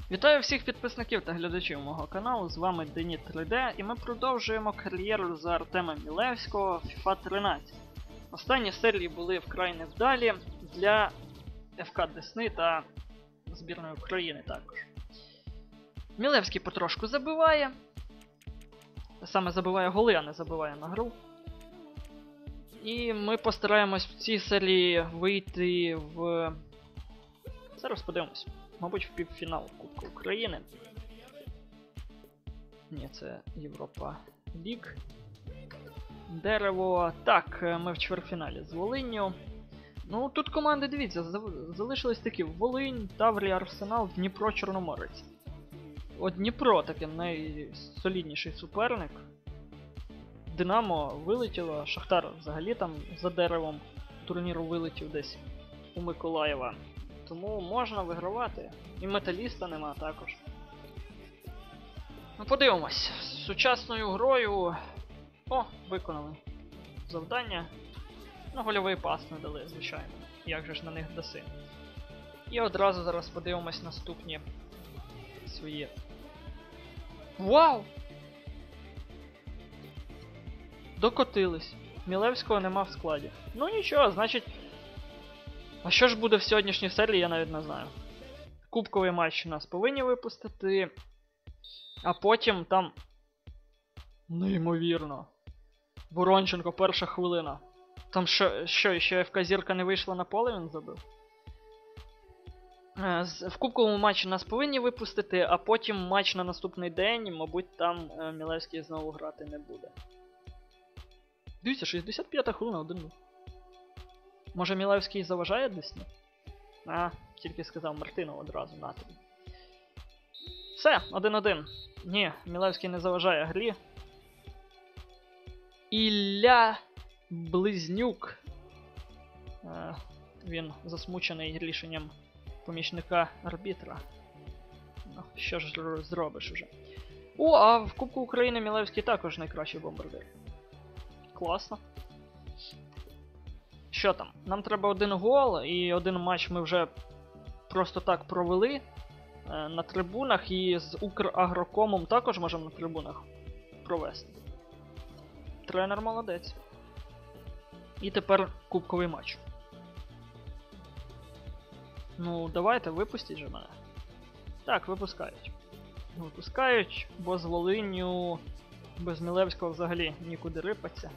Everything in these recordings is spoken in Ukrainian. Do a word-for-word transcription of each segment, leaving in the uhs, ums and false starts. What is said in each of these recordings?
Вітаю всіх підписників та глядачів мого каналу, з вами Деніт три де, і ми продовжуємо кар'єру за Артема Мілевського в FIFA тринадцять. Останні серії були вкрай невдалі для еф ка Десни та збірної України також. Мілевський потрошку забиває, саме забиває голи, а не забиває на гру. І ми постараємось в цій серії вийти в... Зараз подивимось. Мабуть, в півфінал Кубку України. Ні, це Європа Ліг. Дерево. Так, ми в чвертьфіналі з Волинню. Ну, тут команди, дивіться, залишились такі: Волинь, Таврія, Арсенал, Дніпро, Чорноморець. От Дніпро таки найсолідніший суперник. Динамо вилетіло, Шахтар взагалі там за деревом турніру вилетів десь у Миколаєва. Тому можна вигравати. І Металіста нема також. Ну, подивимось. З сучасною грою... О, виконали завдання. Ну, гольовий пас не дали, звичайно. Як же ж на них даси. І одразу зараз подивимось наступні свої... Вау! Докотились. Мілевського нема в складі. Ну нічого, значить... А що ж буде в сьогоднішній серії, я навіть не знаю. Кубковий матч нас повинні випустити. А потім там... Неймовірно. Воронченко, перша хвилина. Там що, що ще еф ка Зірка не вийшла на поле, він забив? В кубковому матчі нас повинні випустити, а потім матч на наступний день, мабуть, там Мілевський знову грати не буде. Дивіться, шістдесят п'ята хвилина, один нуль. Може Мілевський заважає Десні? А, тільки сказав Мартинов одразу, на тобі. Все, один-один. Ні, Мілевський не заважає грі. Ілля Близнюк. А, він засмучений рішенням помічника арбітра. Ну, що ж зробиш уже. О, а в Кубку України Мілевський також найкращий бомбардир. Класно. Що там? Нам треба один гол, і один матч ми вже просто так провели е, на трибунах, і з Украгрокомом також можемо на трибунах провести. Тренер молодець. І тепер кубковий матч. Ну, давайте, випустіть же мене. Так, випускають. Випускають, бо з Волинню без Мілевського взагалі нікуди рипаться.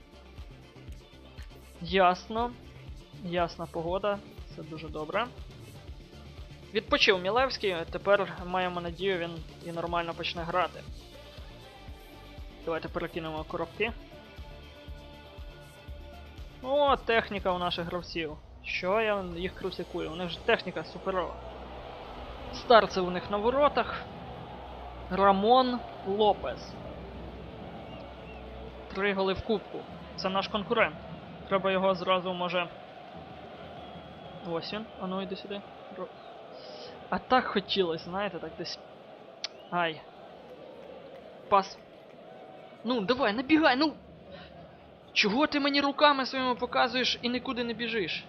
Ясно. Ясна погода. Це дуже добре. Відпочив Мілевський, тепер маємо надію, він і нормально почне грати. Давайте перекинемо коробки. О, техніка у наших гравців. Що я їх критикую? У них ж техніка суперова. Старце у них на воротах. Рамон Лопес. Три голи в кубку. Це наш конкурент. Треба його зразу, може... Ось він. А ну, йди сюди. А так хотілося, знаєте, так десь... Ай. Пас. Ну, давай, набігай, ну! Чого ти мені руками своїми показуєш і нікуди не біжиш?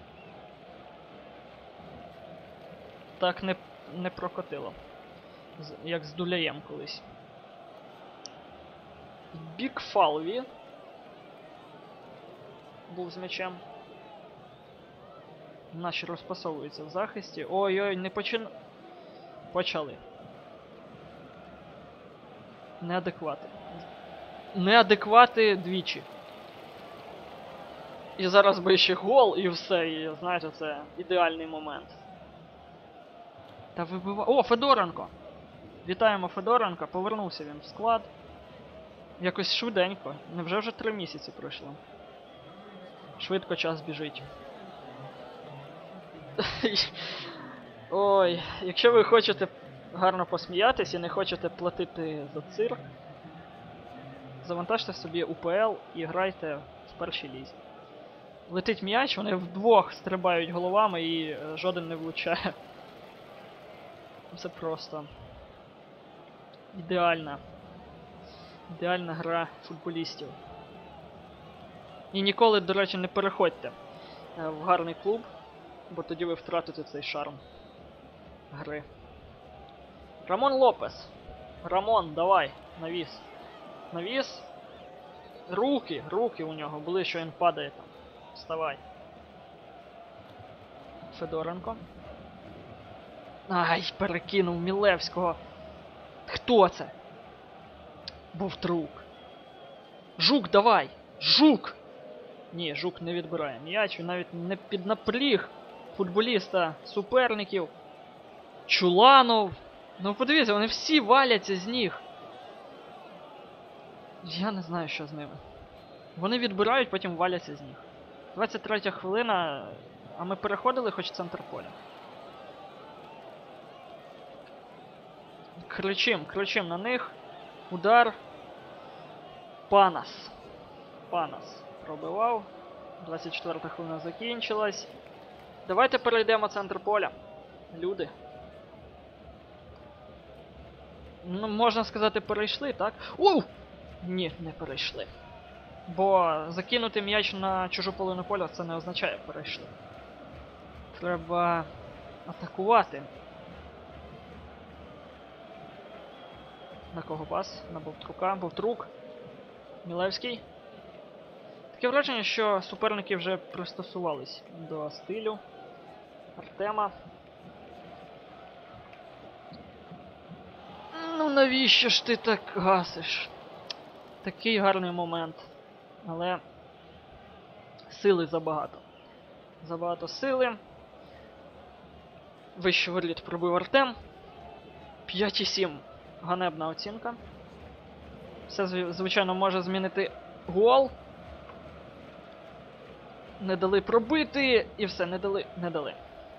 Так не, не прокотило. З, як з Дуляєм колись. Бік Фалві був з м'ячем. Наші розпасовуються в захисті. Ой-ой, не почин... Почали. Неадеквати. Неадеквати двічі. І зараз би ще гол, і все. І, знаєте, це ідеальний момент. Та вибива... О, Федоренко! Вітаємо Федоренка. Повернувся він в склад. Якось швиденько. Невже вже три місяці пройшло? Швидко час біжить. Ой, якщо ви хочете гарно посміятись і не хочете платити за цирк, завантажте собі у пе ел і грайте в першій лізі. Летить м'яч, вони вдвох стрибають головами і жоден не влучає. Це просто ідеальна. Ідеальна гра футболістів. І ніколи, до речі, не переходьте в гарний клуб, бо тоді ви втратите цей шарм гри. Рамон Лопес. Рамон, давай, навіс. Навіс. Руки, руки у нього були, що він падає там. Вставай. Федоренко. Ай, перекинув Мілевського. Хто це? Був друг. Жук, давай! Жук! Ні, Жук не відбирає м'яч, він навіть не піднапріг футболіста суперників. Чуланов. Ну подивіться, вони всі валяться з ніг. Я не знаю, що з ними. Вони відбирають, потім валяться з ніг. двадцять третя хвилина, а ми переходили хоч центр поля. Кричим, кричим на них. Удар. Панас. Панас пробивав. двадцять четверта хвилина закінчилась. Давайте перейдемо центр поля. Люди. Ну, можна сказати, перейшли, так? Оу! Ні, не перейшли. Бо закинути м'яч на чужу половину поля це не означає перейшли. Треба атакувати. На кого пас? На Бовтрука. Бовтрук. Мілевський. Таке враження, що суперники вже пристосувались до стилю Артема. Ну навіщо ж ти так гасиш? Такий гарний момент. Але сили забагато. Забагато сили. Вищий воріт пробив Артем. п'ять сім. Ганебна оцінка. Все, звичайно, може змінити гол. Не дали пробити. І все, не дали. Не дали.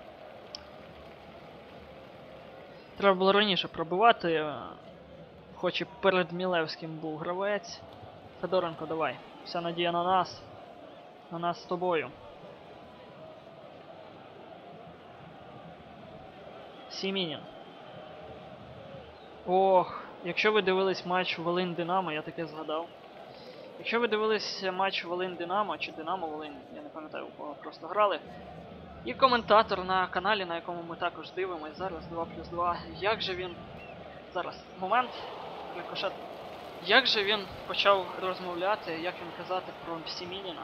Треба було раніше пробивати. Хоч і перед Мілевським був гравець. Федоренко, давай. Вся надія на нас. На нас з тобою. Сімінін. Ох, якщо ви дивились матч Волинь-Динамо, я таке згадав. Якщо ви дивились матч Волинь-Динамо чи Динамо-Волинь, я не пам'ятаю, у кого просто грали. І коментатор на каналі, на якому ми також дивимось зараз, два плюс два. Як же він... Зараз, момент. Рикошет. Як же він почав розмовляти, як він казати про Сімініна?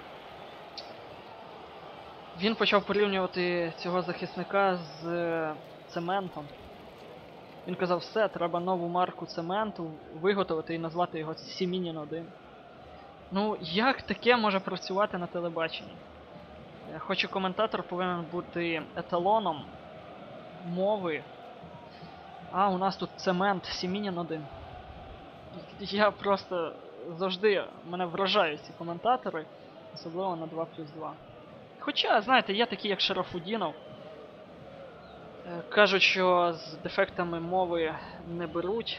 Він почав порівнювати цього захисника з е, цементом. Він казав, все, треба нову марку цементу виготовити і назвати його Сімінін один. Ну, як таке може працювати на телебаченні? Хоч і коментатор повинен бути еталоном мови. А, у нас тут цемент Сімінін один. Я просто завжди, мене вражають ці коментатори, особливо на два плюс два. Хоча, знаєте, є такі, як Шарафудінов. Кажуть, що з дефектами мови не беруть.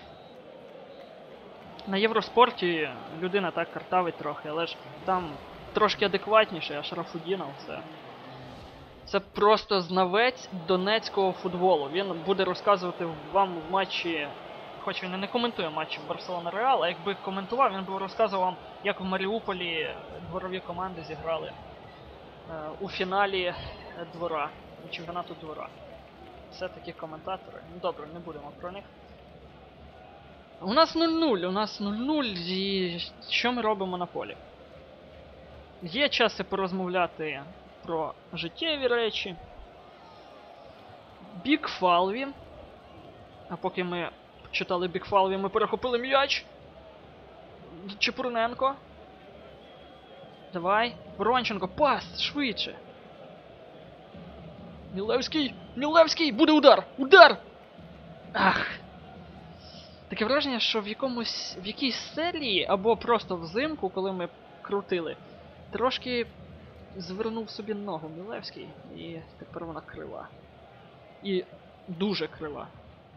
На Євроспорті людина так картавить трохи, але ж там трошки адекватніше, а Шарафудінов це... Це просто знавець донецького футболу. Він буде розказувати вам в матчі... Хоч він і не коментує матчі Барселона-Реал, а якби коментував, він би розказував вам, як в Маріуполі дворові команди зіграли е, у фіналі двора, чемпіонату двора. Все такі коментатори. Ну добре, не будемо про них. У нас нуль нуль, у нас нуль нуль, і що ми робимо на полі? Є часи порозмовляти про життєві речі. Бік Фалві. А поки ми читали Бік Фалві, ми перехопили м'яч. Чепурненко. Давай. Воронченко, пас, швидше. Мілевський, Мілевський, буде удар, удар! Ах. Таке враження, що в якомусь, в якійсь серії, або просто взимку, коли ми крутили, трошки звернув собі ногу Мілевський, і тепер вона крива. І дуже крива.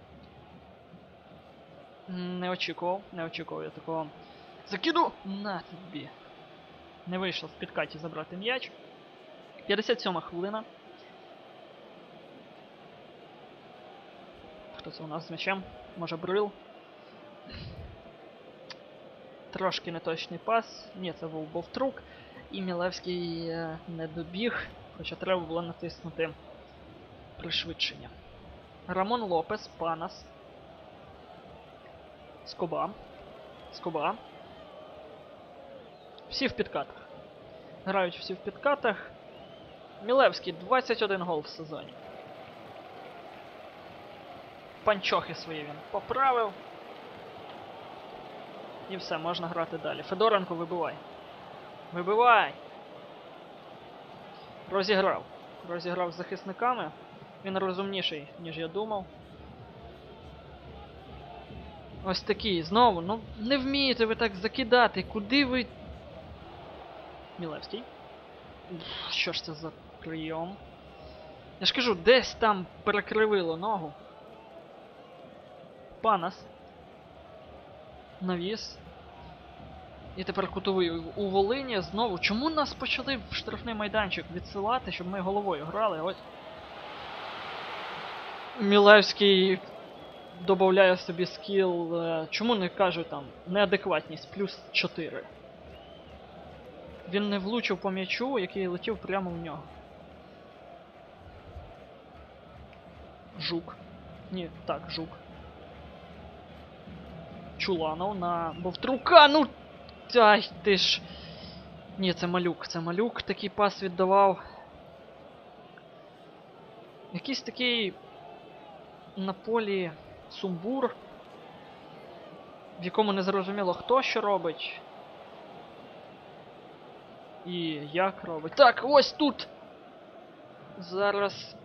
Не очікував, не очікував я такого. Закиду! На тобі. Не вийшло в підкаті забрати м'яч. п'ятдесят сьома хвилина. Хто це у нас з м'ячем? Може Брил? Трошки неточний пас. Ні, це був Бовтрук. І Мілевський е, не добіг, хоча треба було натиснути пришвидшення. Рамон Лопес, Панас. Скоба. Скоба. Всі в підкатах. Грають всі в підкатах. Мілевський двадцять один гол в сезоні. Панчохи свої він поправив. І все, можна грати далі. Федоренко, вибивай. Вибивай! Розіграв. Розіграв з захисниками. Він розумніший, ніж я думав. Ось такий. Знову, ну не вмієте ви так закидати. Куди ви... Мілевський. Уф, що ж це за прийом? Я ж кажу, десь там перекривило ногу. Панас. Навіс. І тепер кутовий у Волині знову. Чому нас почали в штрафний майданчик відсилати, щоб ми головою грали? Ось. Мілевський додає собі скіл. Чому не кажу там неадекватність плюс чотири. Він не влучив по м'ячу, який летів прямо в нього. Жук. Ні, так, Жук. Чуланов на Бовтрука, ну... Ай, ти ж... Ні, це Малюк, це Малюк такий пас віддавав. Якийсь такий... На полі сумбур, в якому не зрозуміло хто що робить. І як робить. Так, ось тут! Зараз...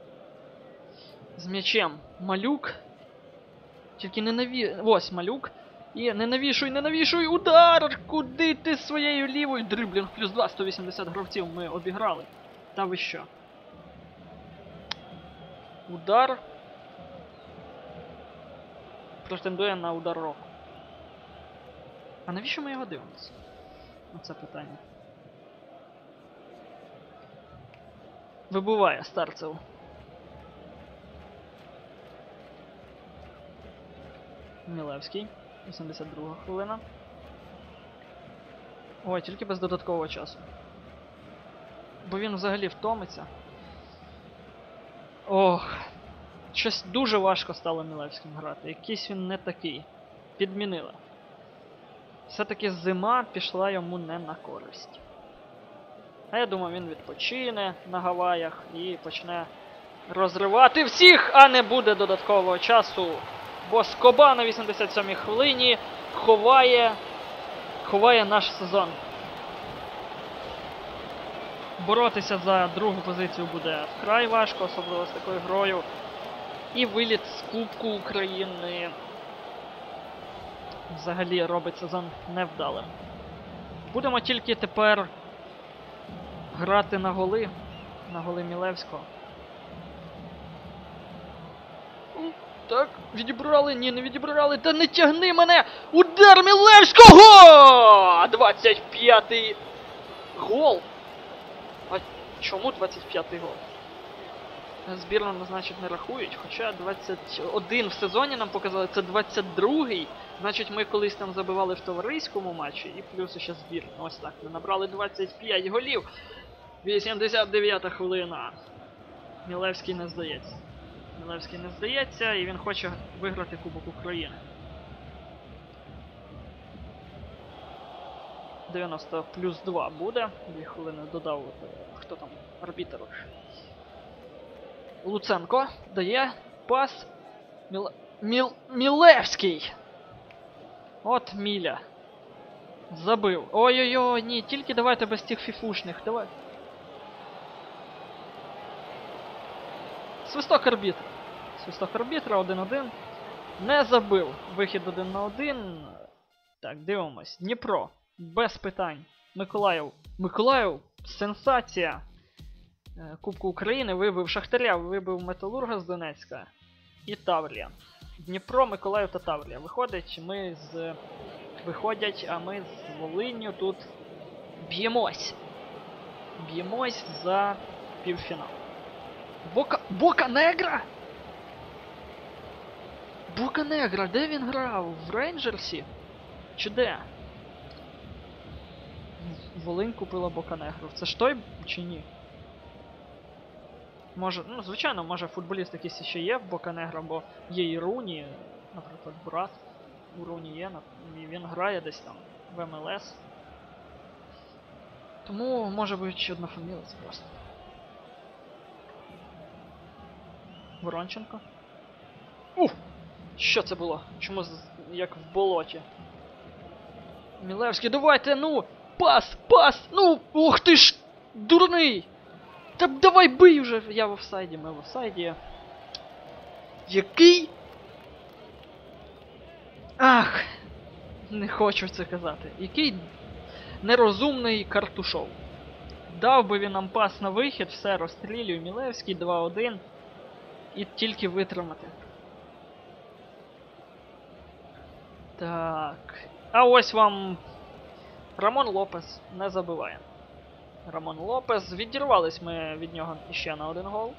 З м'ячем Малюк. Тільки не наві... Ось Малюк. І не навішуй, не навішуй! Удар! Куди ти своєю лівою? Дриблінг плюс два, сто вісімдесят гравців ми обіграли. Та ви що? Удар. Претендує на удар року. А навіщо ми його дивимося? Оце питання. Вибуває Старцев. Мілевський. вісімдесят друга хвилина. Ой, тільки без додаткового часу. Бо він взагалі втомиться. Ох. Щось дуже важко стало Мілевським грати. Якийсь він не такий. Підмінили. Все-таки зима пішла йому не на користь. А я думаю, він відпочине на Гаваях і почне розривати всіх, а не буде додаткового часу. Бо Скоба на вісімдесят сьомій хвилині ховає, ховає наш сезон. Боротися за другу позицію буде вкрай важко, особливо з такою грою. І виліт з Кубку України взагалі робить сезон невдалим. Будемо тільки тепер грати на голи, на голи Мілевського. Так, відібрали, ні, не відібрали, та не тягни мене! Удар Мілевського! двадцять п'ятий гол! А чому двадцять п'ятий гол? Збірну, значить, не рахують, хоча двадцять один в сезоні нам показали, це двадцять другий. Значить, ми колись там забивали в товариському матчі, і плюс ще збірну. Ось так, ми набрали двадцять п'ять голів. вісімдесят дев'ята хвилина. Мілевський не здається. Мілевський не здається, і він хоче виграти Кубок України. дев'яносто плюс два буде. Дві хвилини додав, хто там, арбітер. Луценко дає пас. Міл... Міл... Мілевський! От Міля. Забив. Ой-ой-ой, ні, тільки давайте без тих фіфушних, давай. Свисток арбітра. Свисток арбітра, один один. Не забив. Вихід один на один. Так, дивимось. Дніпро. Без питань. Миколаїв. Миколаїв. Сенсація. Кубку України вибив Шахтаря, вибив Металурга з Донецька. І Таврія. Дніпро, Миколаїв та Таврія. Виходить, ми з... Виходять, а ми з Волинню тут б'ємось. Б'ємось за півфінал. Бока... Боканегра? Боканегра, де він грав? В Рейнджерсі? Чи де? Волинь купила Боканегру. Це ж той чи ні? Може, ну, звичайно, може футболіст якийсь ще є в Боканегра, бо є і Руні, наприклад, брат. уровні є, і він грає десь там в ем ел ес. Тому може бути ще однофамілець просто. Воронченко. Ух! Що це було? Чому з... як в болоті? Мілевський, давайте, ну! Пас! Пас! Ну! Ух ти ж! Дурний! Та давай бий уже! Я в офсайді, ми в офсайді. Який? Ах! Не хочу це казати. Який нерозумний Картушов. Дав би він нам пас на вихід, все, розстрілює Мілевський, два один. І тільки витримати. Так. А ось вам Рамон Лопес не забиває. Рамон Лопес. Відірвались ми від нього ще на один гол.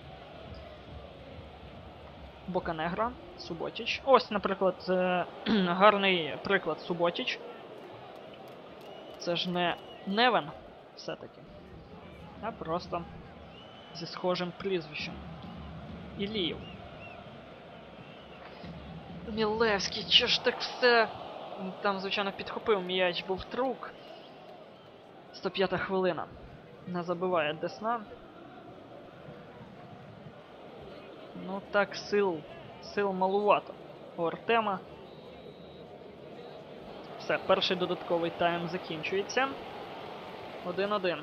Боканегра, Суботіч. Ось, наприклад, гарний приклад Суботіч. Це ж не Невен все-таки, а просто зі схожим прізвищем. Іліїв. Мілевський, чи ж так все? Там, звичайно, підхопив м'яч, був трук. сто п'ята хвилина. Не забиває Десна. Ну так, сил, сил малувато у Артема. Все, перший додатковий тайм закінчується. один-один.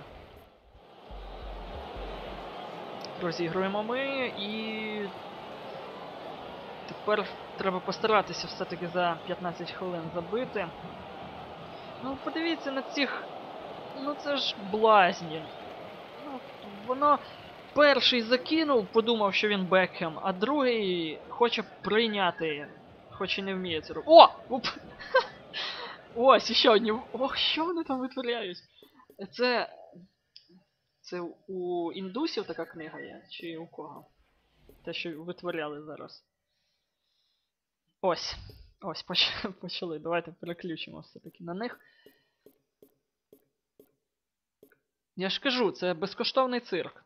Розігруємо ми і... Тепер треба постаратися все-таки за п'ятнадцять хвилин забити. Ну, подивіться на цих... Ну це ж блазні. Ну, воно... Перший закинув, подумав, що він Бекхем, а другий хоче прийняти, хоч і не вміє це робити. О! Уп! Ось, ще одні. Ох, що вони там витворяють? Це... Це у індусів така книга є? Чи у кого? Те, що витворяли зараз. Ось. Ось, почали. Давайте переключимо все-таки на них. Я ж кажу, це безкоштовний цирк.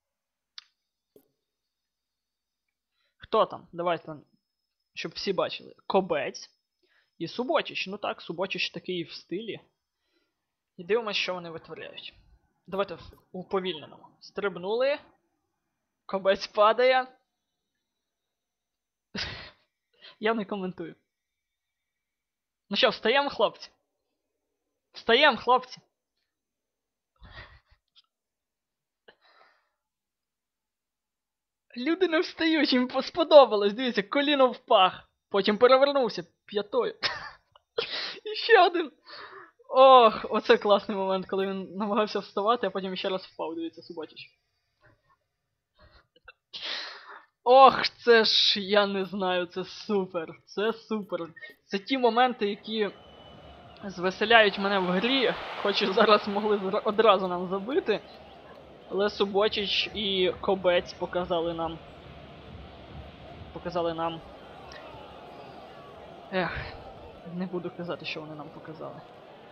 Хто там? Давайте, щоб всі бачили. Кобець і Суботіч. Ну так, Суботіч такий в стилі. І дивимося, що вони витворяють. Давайте у повільненому. Стрибнули. Кобець падає. Я не коментую. Ну що, встаємо, хлопці? Встаємо, хлопці! Люди не встають, їм сподобалось. Дивіться, коліно в пах. Потім перевернувся п'ятою. І ще один. Ох, оце класний момент, коли він намагався вставати, а потім ще раз впав. Дивіться, Суботіч. Ох, це ж, я не знаю, це супер. Це супер. Це ті моменти, які звеселяють мене в грі. Хоч і зараз могли одразу нам забити. Але Суботіч і Кобець показали нам... Показали нам... Ех, не буду казати, що вони нам показали.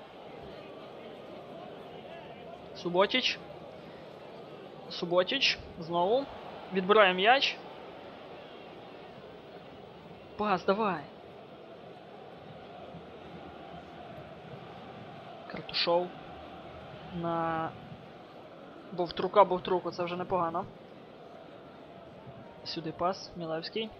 Суботіч. Суботіч. Знову. Відбирає м'яч. Пас, давай. Картушов. На... Бовтрука, Бовтруку, це вже непогано. Сюди пас, Мілевський.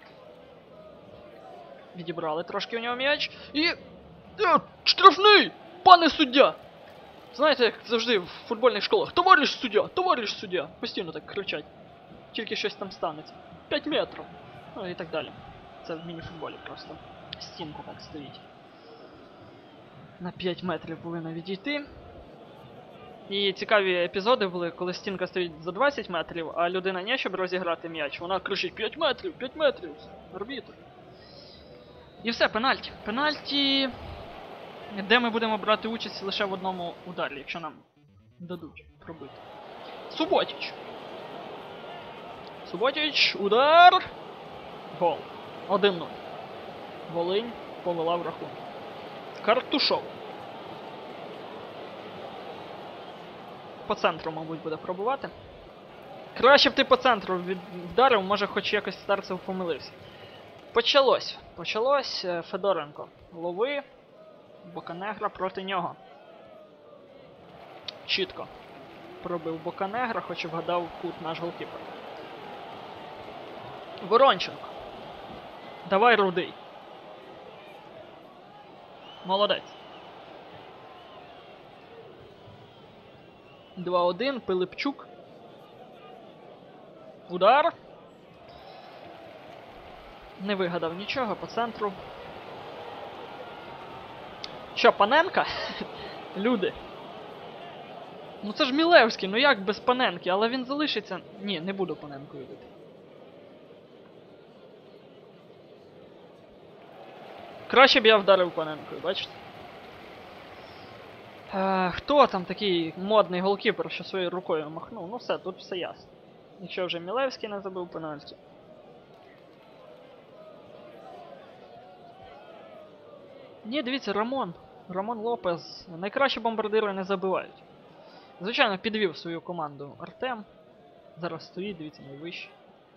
Відібрали трошки у нього м'яч. І... Е, штрафний! Пане суддя! Знаєте, як завжди в футбольних школах. Товариш суддя! Товариш суддя! Постійно так кричать. Тільки щось там станеться. п'ять метрів! Ну і так далі. Це в міні-футболі просто. Стінка так стоїть. На п'ять метрів повинна відійти. І цікаві епізоди були, коли стінка стоїть за двадцять метрів, а людина не, щоб розіграти м'яч, вона кричить п'ять метрів, п'ять метрів, арбітр. І все, пенальті. Пенальті, де ми будемо брати участь лише в одному ударі, якщо нам дадуть пробити. Суботіч. Суботіч, удар. Гол. один нуль. Волинь повела в рахунок. Картушов. По центру, мабуть, буде пробувати. Краще б ти по центру вдарив, може хоч якось Старцев помилився. Почалось. Почалось. Федоренко. Лови. Боканегра проти нього. Чітко. Пробив Боканегра, хоч і вгадав кут наш голкіпер. Воронченко. Давай, Рудий. Молодець. два один. Пилипчук. Удар. Не вигадав нічого по центру. Що, Паненка? Люди. Ну це ж Мілевський, ну як без Паненки, але він залишиться... Ні, не буду Паненкою бити. Краще б я вдарив Паненкою, бачите? Е, хто там такий модний голкіпер, що своєю рукою махнув? Ну все, тут все ясно. Якщо вже Мілевський не забив пенальті. Ні, дивіться, Рамон. Рамон Лопес. Найкращі бомбардири не забивають. Звичайно, підвів свою команду Артем. Зараз стоїть, дивіться, найвище.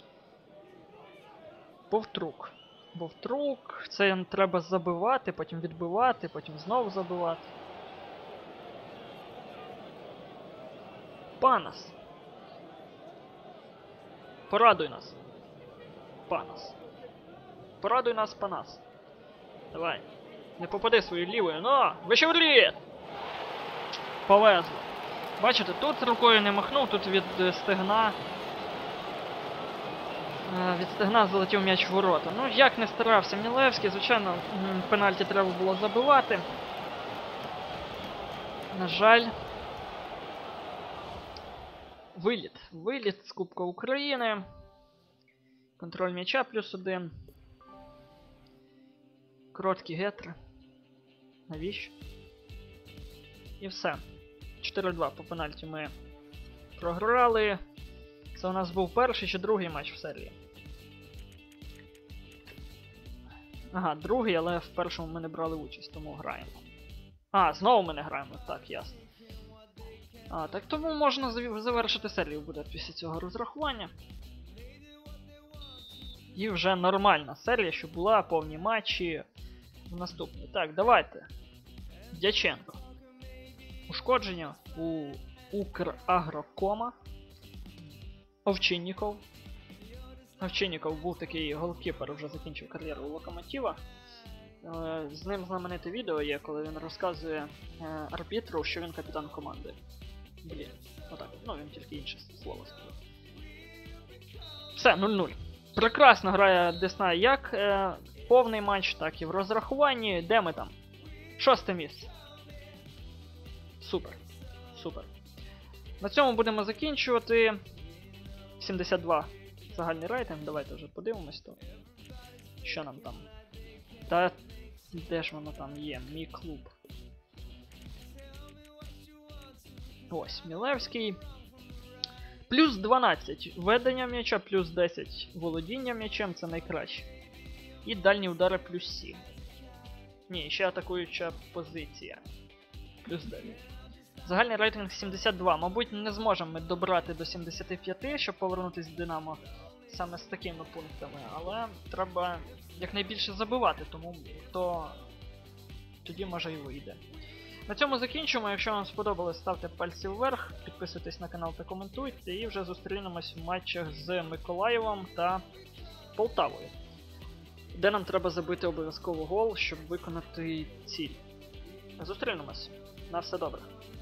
Повтрук. Повтрук. Це треба забивати, потім відбивати, потім знову забивати. Панас. Порадуй нас. Панас. Порадуй нас, Панас. Давай. Не попади своєю лівою, но! Вищевліт! Повезло. Бачите, тут рукою не махнув, тут від стегна... Від стегна залетів м'яч в ворота. Ну, як не старався Мілевський, звичайно, пенальті треба було забивати. На жаль. Виліт. Виліт з Кубка України. Контроль м'яча плюс один. Короткі гетри. Навіщо? І все. чотири два по пенальті ми програли. Це у нас був перший чи другий матч в серії. Ага, другий, але в першому ми не брали участь, тому граємо. А, знову ми не граємо, так, ясно. А, так тому можна завершити серію буде після цього розрахування. І вже нормальна серія, що була, повні матчі в наступній. Так, давайте. Дяченко. Ушкодження у Украгрокома. Овчинніков. Овчинніков був такий голкіпер, вже закінчив кар'єру у Локомотива. З ним знамените відео є, коли він розказує арбітру, що він капітан команди. Блін, отак. Ну, він тільки інше слово сказав. Все, нуль нуль. Прекрасно грає Десна як е, повний матч, так і в розрахуванні. Де ми там? Шосте місце. Супер. Супер. На цьому будемо закінчувати. сімдесят два загальний рейтинг. Давайте вже подивимось то. Що нам там? Та де ж воно там є? Мій клуб. Ось, Мілевський. Плюс дванадцять ведення м'яча, плюс десять володіння м'ячем, це найкраще. І дальні удари плюс сім. Ні, ще атакуюча позиція. Плюс дев'ять. Загальний рейтинг сімдесят два. Мабуть, не зможемо ми добрати до сімдесят п'ять, щоб повернутися в Динамо саме з такими пунктами. Але треба якнайбільше забивати, тому то тоді може і вийде. На цьому закінчимо. Якщо вам сподобалось, ставте пальці вверх, підписуйтесь на канал та коментуйте. І вже зустрінемось в матчах з Миколаєвом та Полтавою, де нам треба забити обов'язково гол, щоб виконати ціль. Зустрінемось. На все добре.